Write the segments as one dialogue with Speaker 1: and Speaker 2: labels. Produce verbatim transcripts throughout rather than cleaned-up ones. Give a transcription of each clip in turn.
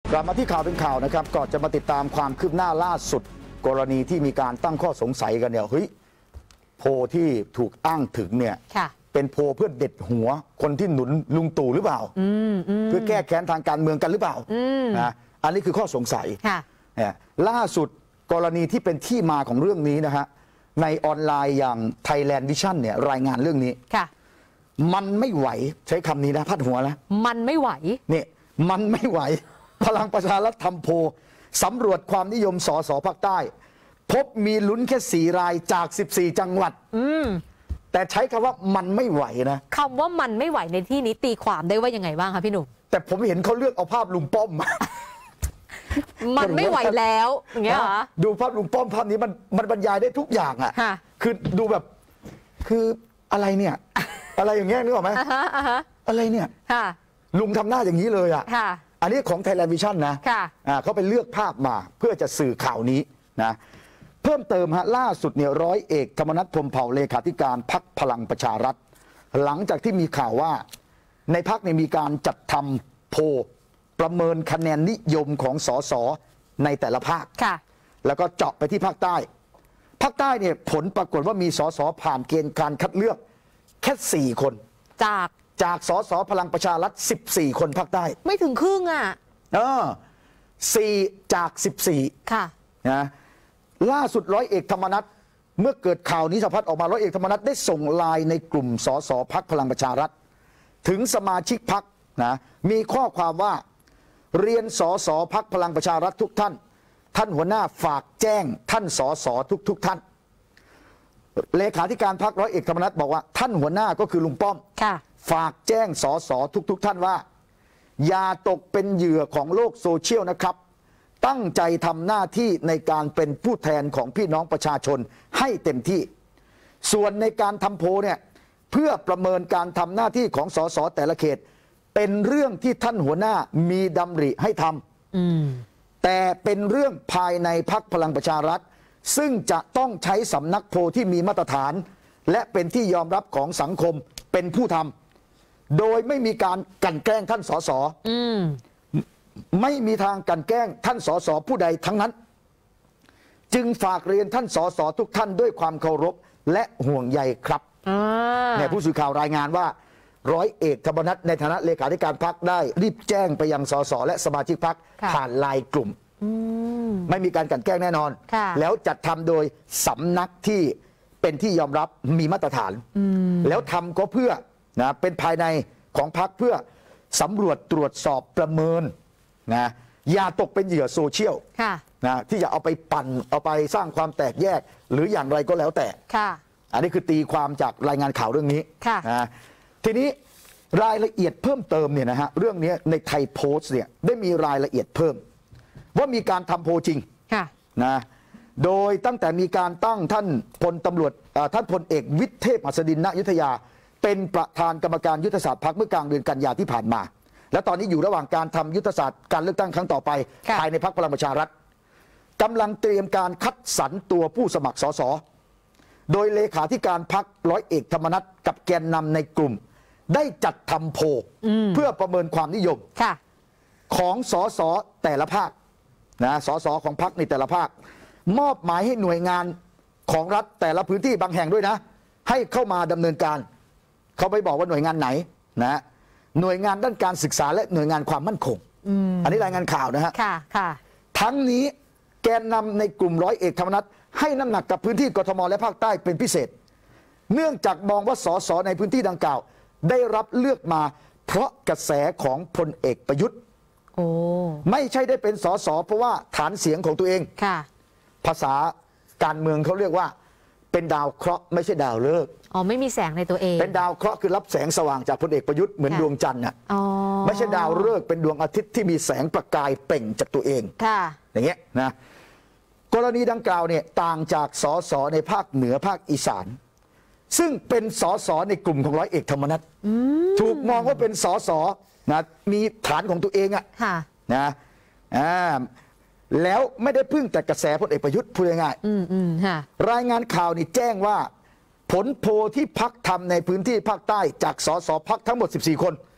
Speaker 1: กลับมาที่ข่าวเป็นข่าวนะครับก่อนจะมาติดตามความคืบหน้าล่าสุดกรณีที่มีการตั้งข้อสงสัยกันเนี่ยเฮ้ยโพที่ถูกอ้างถึงเนี่ยเป็นโพเพื่อเด็ดหัวคนที่หนุนลุงตู่หรือเปล่าเพื่อแก้แค้นทางการเมืองกันหรือเปล่านะอันนี้คือข้อสงสัยล่าสุดกรณีที่เป็นที่มาของเรื่องนี้นะฮะในออนไลน์อย่าง Thailand Vision เนี่ยรายงานเรื่องนี้มันไม่ไหวใช้คำนี้นะพาดหัวนะ
Speaker 2: มันไม่ไหว
Speaker 1: เนี่ยมันไม่ไหวพลังประชารัฐทำโพลสำรวจความนิยมสสภาคใต้พบมีลุ้นแค่สี่รายจากสิบสี่จังหวัดแต่ใช้คำว่ามันไม่ไหวนะ
Speaker 2: คำว่ามันไม่ไหวในที่นี้ตีความได้ว่ายังไงบ้างคะพี่หนุ่ม
Speaker 1: แต่ผมเห็นเขาเลือกเอาภาพลุงป้อมมา
Speaker 2: มันไม่ไหวแล้วอย่างเงี้ยเหรอ
Speaker 1: ดูภาพลุงป้อมภาพนี้มันมันบรรยายได้ทุกอย่างอ่ะคือดูแบบคืออะไรเนี่ยอะไรอย่างเงี้ยนึกออกไหมอะไรเนี่ยลุงทำหน้าอย่างนี้เลยอ่ะอันนี้ของ Thailand Vision นะเขาไปเลือกภาพมาเพื่อจะสื่อข่าวนี้นะเพิ่มเติมฮะล่าสุดเนี่ยร้อยเอกธรรมนัฐพรหมเผ่าเลขาธิการพรรคพลังประชารัฐหลังจากที่มีข่าวว่าในพรรคเนี่ยมีการจัดทำโพลประเมินคะแนนนิยมของสสในแต่ละภาคแล้วก็เจาะไปที่ภาคใต้ภาคใต้เนี่ยผลปรากฏว่ามีสสผ่านเกณฑ์การคัดเลือกแค่สี่คน
Speaker 2: จาก
Speaker 1: จากสสพลังประชารัฐสิบสี่คนภาคใต้
Speaker 2: ไม่ถึงครึ่งอ่ะ
Speaker 1: เออสี่จากสิบสี่
Speaker 2: ค่ะ
Speaker 1: นะล่าสุดร้อยเอกธรรมนัฐเมื่อเกิดข่าวนี้สะพัดออกมาร้อยเอกธรรมนัฐได้ส่งไลน์ในกลุ่มสสพรรคพลังประชารัฐถึงสมาชิกพรรคนะมีข้อความว่าเรียนสสพรรคพลังประชารัฐทุกท่านท่านหัวหน้าฝากแจ้งท่านสสทุกทุกท่านเลขาธิการพรรคร้อยเอกธรรมนัฐบอกว่าท่านหัวหน้าก็คือลุงป้อมฝากแจ้งสสทุกทุกท่านว่าอย่าตกเป็นเหยื่อของโลกโซเชียลนะครับตั้งใจทำหน้าที่ในการเป็นผู้แทนของพี่น้องประชาชนให้เต็มที่ส่วนในการทำโพลเนี่ยเพื่อประเมินการทำหน้าที่ของสสแต่ละเขตเป็นเรื่องที่ท่านหัวหน้ามีดำริให้ทำแต่เป็นเรื่องภายในพรรคพลังประชารัฐซึ่งจะต้องใช้สำนักโพลที่มีมาตรฐานและเป็นที่ยอมรับของสังคมเป็นผู้ทำโดยไม่มีการกลั่นแกล้งท่านสสไม่มีทางกลั่นแกล้งท่านสสผู้ใดทั้งนั้นจึงฝากเรียนท่านสสทุกท่านด้วยความเคารพและห่วงใยครับเนี่ยผู้สื่อข่าวรายงานว่าร้อยเอกธรรมนัฐในฐานะเลขาธิการพรรคได้รีบแจ้งไปยังสสและสมาชิกพรรคผ่านไลน์กลุ่มไม่มีการกลั่นแกล้งแน่นอนแล้วจัดทำโดยสำนักที่เป็นที่ยอมรับมีมาตรฐานแล้วทำก็เพื่อนะเป็นภายในของพรรคเพื่อสำรวจตรวจสอบประเมินนะอย่าตกเป็นเหยื่อโซเชียลนะที่จะเอาไปปั่นเอาไปสร้างความแตกแยกหรืออย่างไรก็แล้วแต่อันนี้คือตีความจากรายงานข่าวเรื่องนี้นะทีนี้รายละเอียดเพิ่มเติมเนี่ยนะฮะเรื่องนี้ในไทยโพสต์เนี่ยได้มีรายละเอียดเพิ่มว่ามีการทำโพลจริงนะโดยตั้งแต่มีการตั้งท่านพลตำรวจท่านพลเอกวิทย์เทพหัสดินณอยุธยาเป็นประธานกรรมการยุทธศาสตร์พรรคเมื่อกลางเดือนกันยาที่ผ่านมาและตอนนี้อยู่ระหว่างการทำยุทธศาสตร์การเลือกตั้งครั้งต่อไปภายในพรรคพลังประชารัฐกำลังเตรียมการคัดสรรตัวผู้สมัครสสโดยเลขาธิการพรรคร้อยเอกธรรมนัฐกับแกนนำในกลุ่มได้จัดทำโพลเพื่อประเมินความนิยมของสสแต่ละภาคนะสสของพรรคในแต่ละภาคมอบหมายให้หน่วยงานของรัฐแต่ละพื้นที่บางแห่งด้วยนะให้เข้ามาดำเนินการเขาไปบอกว่าหน่วยงานไหนนะหน่วยงานด้านการศึกษาและหน่วยงานความมั่นคง อ, อันนี้รายงานข่าวนะฮะทั้งนี้แกนนำในกลุ่มร้อยเอกธรรมนัฐให้น้ำหนักกับพื้นที่กทมและภาคใต้เป็นพิเศษเนื่องจากมองว่าสสในพื้นที่ดังกล่าวได้รับเลือกมาเพราะกระแสของพลเอกประยุทธ์ไม่ใช่ได้เป็นสสเพราะว่าฐานเสียงของตัวเองภาษาการเมืองเขาเรียกว่าเป็นดาวเคราะห์ไม่ใช่ดาวฤกษ์
Speaker 2: อ๋อไม่มีแสงในตัวเอง
Speaker 1: เป็นดาวเคราะห์คือรับแสงสว่างจากพลเอกประยุทธ์เหมือนดวงจันทร์น่ะไม่ใช่ดาวฤกษ์เป็นดวงอาทิตย์ที่มีแสงประกายเปล่งจากตัวเองอย่างเงี้ยนะกรณีดังกล่าวเนี่ยต่างจากสสในภาคเหนือภาคอีสานซึ่งเป็นสสในกลุ่มของร้อยเอกธรรมนัฐถูกมองว่าเป็นสสนะมีฐานของตัวเองอะนะอ่าแล้วไม่ได้พึ่งแต่กระแสพลเอกประยุทธ์พูดง่ายๆรายงานข่าวนี่แจ้งว่าผลโพลที่พรรคทำในพื้นที่ภาคใต้จากสสพรรคทั้งหมดสิบสี่คน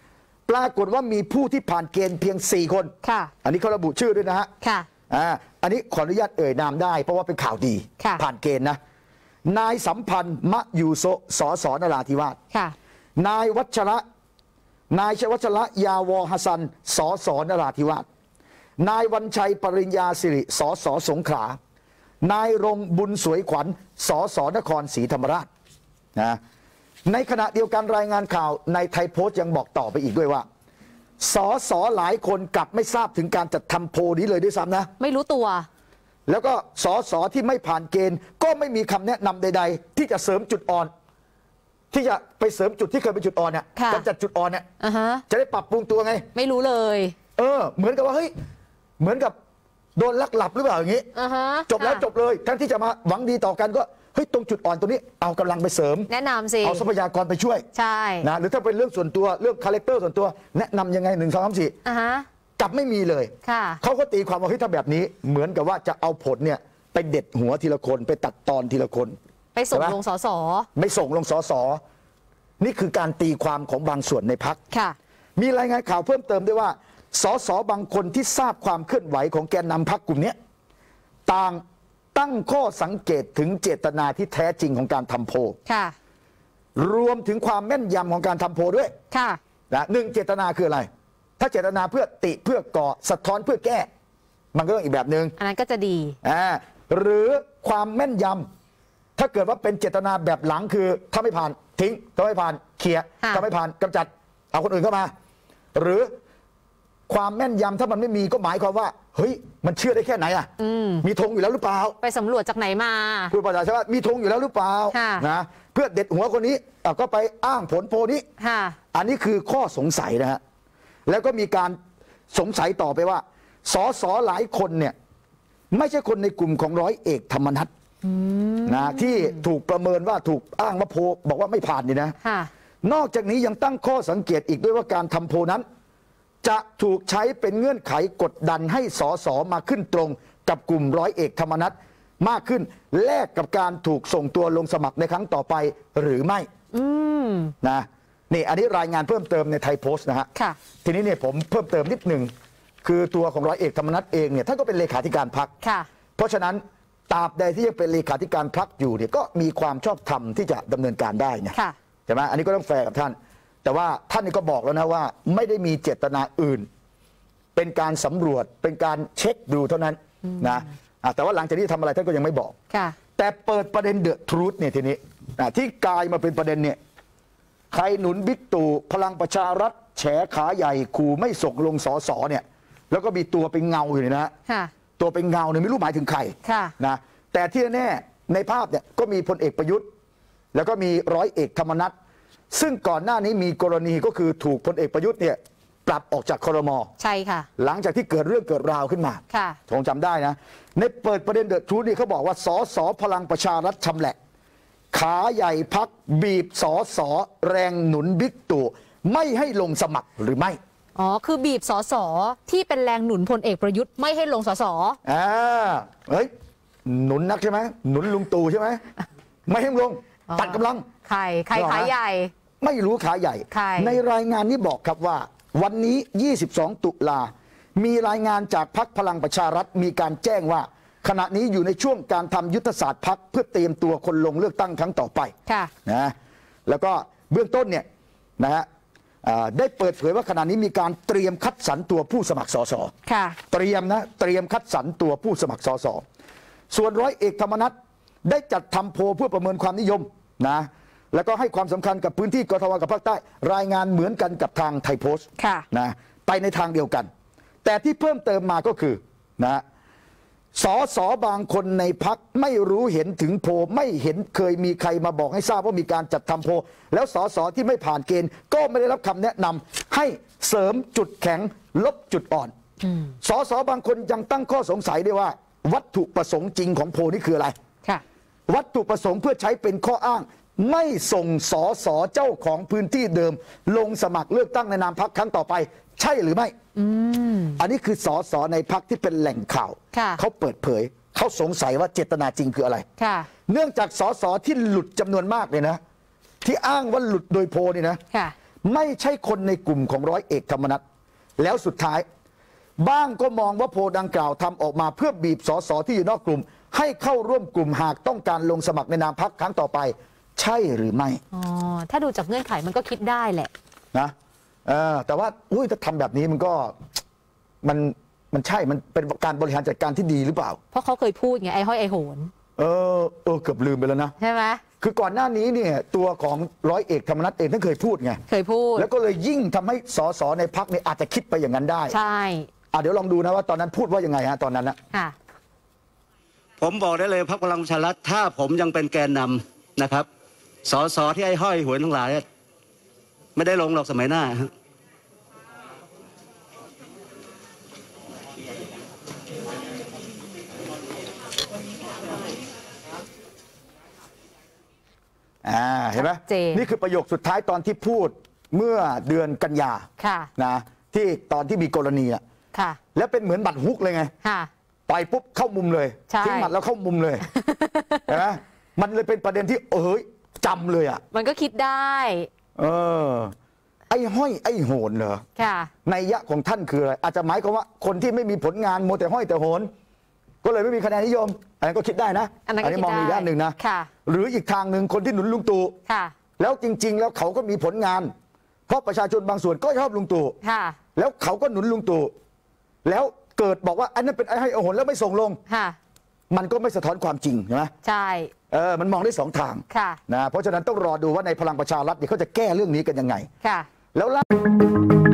Speaker 1: ปรากฏว่ามีผู้ที่ผ่านเกณฑ์เพียงสี่คน
Speaker 2: ค่ะ
Speaker 1: อันนี้เขาระบุชื่อด้วยนะฮะ
Speaker 2: ค่ะ
Speaker 1: อ่าอันนี้ขออนุญาตเอ่ยนามได้เพราะว่าเป็นข่าวดีผ่านเกณฑ์นะนายสัมพันธ์มะยูโซสสนราธิวาส
Speaker 2: ค่ะ
Speaker 1: นายวัชระนายชวัชระยาวอฮัสซันสสนราธิวาสนายวันชัยปริญญาสิริสสสงขลานายรงบุญสวยขวัญสสนครศรีธรรมราชนะในขณะเดียวกันรายงานข่าวในไทยโพสต์ยังบอกต่อไปอีกด้วยว่าสสหลายคนกลับไม่ทราบถึงการจัดทำโพลนี้เลยด้วยซ้ำนะ
Speaker 2: ไม่รู้ตัว
Speaker 1: แล้วก็สสที่ไม่ผ่านเกณฑ์ก็ไม่มีคำแนะนำใดๆที่จะเสริมจุดอ่อนที่จะไปเสริมจุดที่เคยเป็นจุดอ่อนเนี่ยกำจัดจุดอ่อนเนี่ยจะได้ปรับปรุงตัวไง
Speaker 2: ไม่รู้เลย
Speaker 1: เออเหมือนกับว่าเฮ้ยเหมือนกับโดนลักหลับหรือเปล่าอย่างนี้จบแล้วจบเลยทั้งที่จะมาหวังดีต่อกันก็เฮ้ยตรงจุดอ่อนตรงนี้เอากำลังไปเสริม
Speaker 2: แนะนำสิ
Speaker 1: เอาทรัพยากรไปช่วย
Speaker 2: ใช่
Speaker 1: นะหรือถ้าเป็นเรื่องส่วนตัวเรื่องคาแรคเตอร์ส่วนตัวแนะนำยังไงหนึ่งสองสามสี่กลับไม่มีเลยเขาก็ตีความว่าเฮ้ยถ้าแบบนี้เหมือนกับว่าจะเอาผลเนี่ยไปเด็ดหัวทีละคนไปตัดตอนทีละคน
Speaker 2: ไปส่งลงสส
Speaker 1: ไม่ส่งลงสสนี่คือการตีความของบางส่วนในพรรคมีรายงานข่าวเพิ่มเติมด้วยว่าสสบางคนที่ทราบความเคลื่อนไหวของแกนนำพรรคกลุ่มนี้ต่างตั้งข้อสังเกตถึงเจตนาที่แท้จริงของการทำโพลรวมถึงความแม่นยำของการทำโพลด้วยนะหนึ่งเจตนาคืออะไรถ้าเจตนาเพื่อติเพื่อก่อสะท้อนเพื่อแก้มันก็ต้องอีกแบบหนึ่ง
Speaker 2: อันนั้นก็จะดี
Speaker 1: อ่าหรือความแม่นยำถ้าเกิดว่าเป็นเจตนาแบบหลังคือถ้าไม่ผ่านทิ้งถ้าไม่ผ่านเคลียร์ถ้าไม่ผ่านกำจัดเอาคนอื่นเข้ามาหรือความแม่นยำถ้ามันไม่มีก็หมายความว่าเฮ้ยมันเชื่อได้แค่ไหนอ่ะมีธงอยู่แล้วหรือเปล่า
Speaker 2: ไปสำรวจจากไหนมา
Speaker 1: ผู้ประชาชนว่ามีธงอยู่แล้วหรือเปล่านะเพื่อเด็ดหัวคนนี้ก็ไปอ้างผลโพนี้อันนี้คือข้อสงสัยนะฮะแล้วก็มีการสงสัยต่อไปว่าสสหลายคนเนี่ยไม่ใช่คนในกลุ่มของร้อยเอกธรรมนัสนะที่ถูกประเมินว่าถูกอ้างว่าโพบอกว่าไม่ผ่านนี่นะนอกจากนี้ยังตั้งข้อสังเกตอีกด้วยว่าการทำโพนั้นจะถูกใช้เป็นเงื่อนไขกดดันให้สสมาขึ้นตรงกับกลุ่มร้อยเอกธรรมนัสมากขึ้นแลกกับการถูกส่งตัวลงสมัครในครั้งต่อไปหรือไม่นะนี่อันนี้รายงานเพิ่มเติมในไทยโพสต์นะฮะทีนี้เนี่ยผมเพิ่มเติมนิดหนึ่งคือตัวของร้อยเอกธรรมนัสเองเนี่ยท่านก็เป็นเลขาธิการพรรคเพราะฉะนั้นตราบใดที่ยังเป็นเลขาธิการพรรคอยู่เนี่ยก็มีความชอบธรรมที่จะดำเนินการได้นะใช่ไหมอันนี้ก็ต้องแฟร์กับท่านแต่ว่าท่านนี่ก็บอกแล้วนะว่าไม่ได้มีเจตนาอื่นเป็นการสำรวจเป็นการเช็คดูเท่านั้นนะแต่ว่าหลังจากนี้ทำอะไรท่านก็ยังไม่บอกแต่เปิดประเด็นเดอะทรูธเนี่ยทีนี้ที่กลายมาเป็นประเด็นเนี่ยใครหนุนบิ๊กตู่พลังประชารัฐแฉขาใหญ่ขู่ไม่ส่งลงสสเนี่ยแล้วก็มีตัวเป็นเงาอยู่เนี่ยนะตัวเป็นเงาเนี่ยไม่รู้หมายถึงใครนะแต่ที่แน่ในภาพเนี่ยก็มีพลเอกประยุทธ์แล้วก็มีร้อยเอกธรรมนัสซึ่งก่อนหน้านี้มีกรณีก็คือถูกพลเอกประยุทธ์เนี่ยปรับออกจากครม.
Speaker 2: ใช่ค่ะ
Speaker 1: หลังจากที่เกิดเรื่องเกิดราวขึ้นมา
Speaker 2: ค่ะ
Speaker 1: ผมจำได้นะในเปิดประเด็นเดอะทรูธนี่เขาบอกว่าสสพลังประชารัฐชำแหละขาใหญ่พักบีบสสแรงหนุนบิ๊กตู่ไม่ให้ลงสมัครหรือไม่
Speaker 2: อ๋อคือบีบสสที่เป็นแรงหนุนพลเอกประยุทธ์ไม่ให้ลงสส
Speaker 1: อ่าเฮ้ยหนุนนักใช่ไหมหนุนลุงตู่ใช่ไหมไม่ให้ลงตัดกำลัง
Speaker 2: ใครใครขาใหญ่
Speaker 1: ไม่รู้ขาใหญ่ในรายงานนี้บอกครับว่าวันนี้ยี่สิบสองตุลามีรายงานจากพรรคพลังประชารัฐมีการแจ้งว่าขณะนี้อยู่ในช่วงการทำยุทธศาสตร์พรรคเพื่อเตรียมตัวคนลงเลือกตั้งครั้งต่อไปนะแล้วก็เบื้องต้นเนี่ยนะฮะได้เปิดเผยว่าขณะนี้มีการเตรียมคัดสรรตัวผู้สมัครสสเตรียมนะเตรียมคัดสรรตัวผู้สมัครสสส่วนร้อยเอกธรรมนัสได้จัดทำโพลเพื่อประเมินความนิยมนะแล้วก็ให้ความสำคัญกับพื้นที่กทมกับภาคใต้รายงานเหมือนกันกับทางไทยโพสต์นะไปในทางเดียวกันแต่ที่เพิ่มเติมมาก็คือนะสสบางคนในพรรคไม่รู้เห็นถึงโพลไม่เห็นเคยมีใครมาบอกให้ทราบว่ามีการจัดทำโพลแล้วสสที่ไม่ผ่านเกณฑ์ก็ไม่ได้รับคำแนะนำให้เสริมจุดแข็งลบจุดอ่อนสสบางคนยังตั้งข้อสงสัยด้วยว่าวัตถุประสงค์จริงของโพลนี่คืออะไรวัตถุประสงค์เพื่อใช้เป็นข้ออ้างไม่ส่งสสเจ้าของพื้นที่เดิมลงสมัครเลือกตั้งในนามพรรคครั้งต่อไปใช่หรือไม่ อ, อันนี้คือสสในพรรคที่เป็นแหล่งข่าวเขาเปิดเผยเขาสงสัยว่าเจตนาจริงคืออะไรเนื่องจากสสที่หลุดจำนวนมากเลยนะที่อ้างว่าหลุดโดยโพลนี่นะไม่ใช่คนในกลุ่มของร้อยเอกธรรมนัฐแล้วสุดท้ายบ้างก็มองว่าโพลดังกล่าวทำออกมาเพื่อบีบสสที่อยู่นอกกลุ่มให้เข้าร่วมกลุ่มหากต้องการลงสมัครในนามพรรคครั้งต่อไปใช่หรือไม่
Speaker 2: อ๋อถ้าดูจากเงื่อนไขมันก็คิดได้แหละ
Speaker 1: นะเออแต่ว่าอุ้ยถ้าทำแบบนี้มันก็มันมันใช่มันเป็นการบริหารจัดการที่ดีหรือเปล่า
Speaker 2: เพราะเขาเคยพูดไงไอ้ห้อยไอ้โหน
Speaker 1: เออเออเกือบลืมไปแล้วนะ
Speaker 2: ใช่ไหม
Speaker 1: คือก่อนหน้านี้เนี่ยตัวของร้อยเอกธรรมนัฐเองท่านเคยพูดไง
Speaker 2: เคยพูด
Speaker 1: แล้วก็เลยยิ่งทำให้สสในพรรคเนี่ยอาจจะคิดไปอย่างนั้นได้
Speaker 2: ใช่
Speaker 1: อ่ะเดี๋ยวลองดูนะว่าตอนนั้นพูดว่ายังไงฮะตอนนั้นนะ
Speaker 2: ค่ะ
Speaker 3: ผมบอกได้เลยพรรคพลังประชารัฐถ้าผมยังเป็นแกนนำนะครับสสที่ไอ้ห้อยหวยทั้งหลายไม่ได้ลงหรอกสมัยหน้า
Speaker 1: อ่าเห็นไหมนี่คือประโยคสุดท้ายตอนที่พูดเมื่อเดือนกันยานะที่ตอนที่มีกรณีอ่ะแล้วเป็นเหมือนบัตรฮุกเลยไงต่อยปุ๊บเข้ามุมเลยทิ้งหมัดแล้วเข้ามุมเลยเห็นไหมมันเลยเป็นประเด็นที่เอ้ยจำเลยอ่ะ
Speaker 2: มันก็คิดได้
Speaker 1: เออไอ้ห้อยไอ้โหนเหรอในยะของท่านคืออะไรอาจจะหมายความว่าคนที่ไม่มีผลงานโมแต่ห้อยแต่โหนก็เลยไม่มีคะแนนนิยมอันนั้นก็คิดได้นะ
Speaker 2: อันนี้
Speaker 1: มองอีกด้านหนึ่งนะหรืออีกทางหนึ่งคนที่หนุนลุงตู่แล้วจริงๆแล้วเขาก็มีผลงานเพราะประชาชนบางส่วนก็ชอบลุงตู่แล้วเขาก็หนุนลุงตู่แล้วเกิดบอกว่าอันนั้นเป็นไอ้ให้โหนแล้วไม่ส่งลงมันก็ไม่สะท้อนความจริงใช่ไหม
Speaker 2: ใช่
Speaker 1: เออมันมองได้สองทางนะเพราะฉะนั้นต้องรอดูว่าในพลังประชารัฐเนี่ยเขาจะแก้เรื่องนี้กันยังไงแล้วล่า